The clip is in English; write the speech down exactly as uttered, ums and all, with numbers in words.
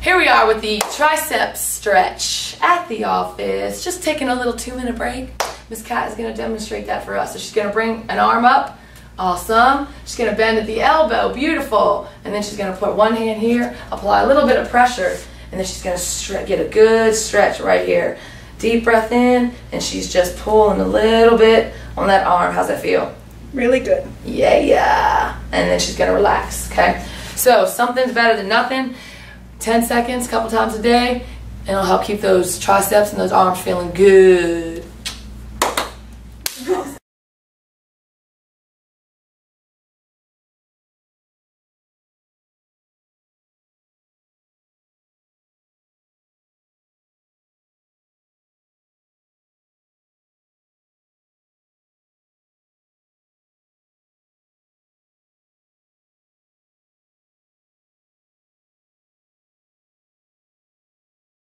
Here we are with the tricep stretch at the office. Just taking a little two minute break. Miss Kat is going to demonstrate that for us. So she's going to bring an arm up. Awesome. She's going to bend at the elbow. Beautiful. And then she's going to put one hand here, apply a little bit of pressure, and then she's going to get a good stretch right here. Deep breath in, and she's just pulling a little bit on that arm. How's that feel? Really good. Yeah, yeah. And then she's going to relax, okay? So something's better than nothing. ten seconds, a couple times a day, and it'll help keep those triceps and those arms feeling good.